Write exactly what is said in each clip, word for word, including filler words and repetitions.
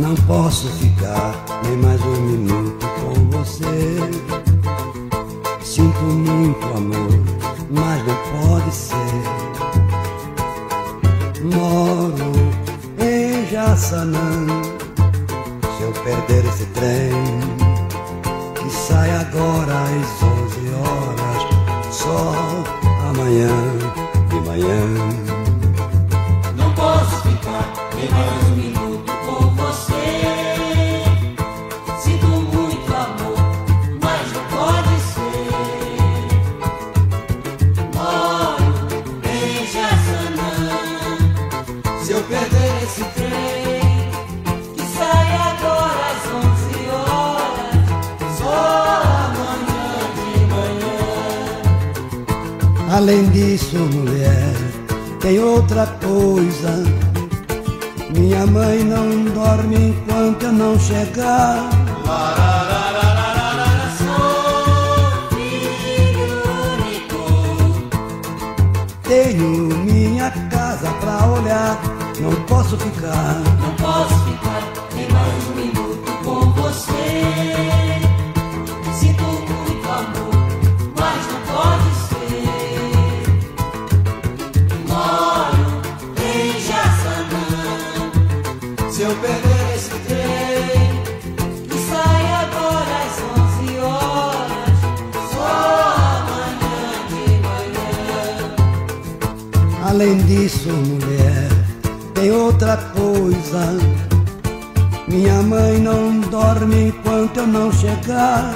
Não posso ficar nem mais um minuto com você. Sinto muito amor, mas não pode ser. Moro em Jaçanã. Se eu perder esse trem que sai agora às onze horas, só amanhã de manhã. Não posso ficar nem mais um minuto com você. Sinto muito amor, mas não pode ser. Moro em Jaçanã. Se eu perder esse trem que sai agora às onze horas, só amanhã de manhã. Além disso, mulher, tem outra coisa. Minha mãe não dorme enquanto eu não chegar. Sou filho único. Tenho minha casa pra olhar. Não posso ficar. Não posso ficar nem mais um minuto com você. Sinto muito amor, mas não pode ser. Moro em Jaçanã. Se eu perder esse trem que sai agora às onze horas, só amanhã de manhã. Além disso, mulher, tem outra coisa. Minha mãe não dorme enquanto eu não chegar.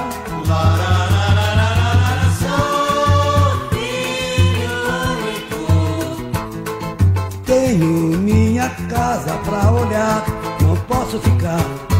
Sou filho único. Tenho minha casa pra olhar. Não posso ficar.